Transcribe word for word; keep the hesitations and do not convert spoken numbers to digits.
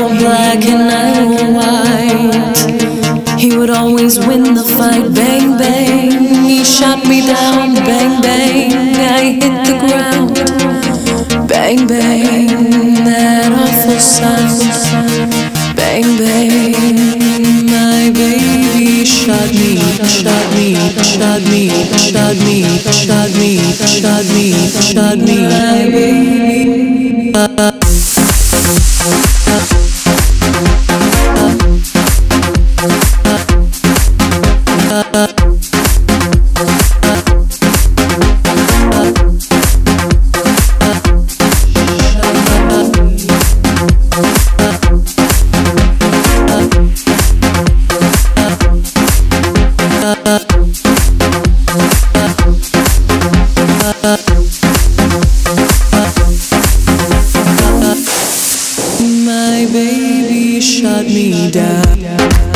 were black and I were white. He would always win the fight. Bang, bang, he shot me down. Bang, bang, I hit the ground. Bang, bang, that awful sound. Bang, bang, my baby shot me, shot me, shot me, shot me, shot me, shot me, shot me, my baby. Uh, My baby shut me down.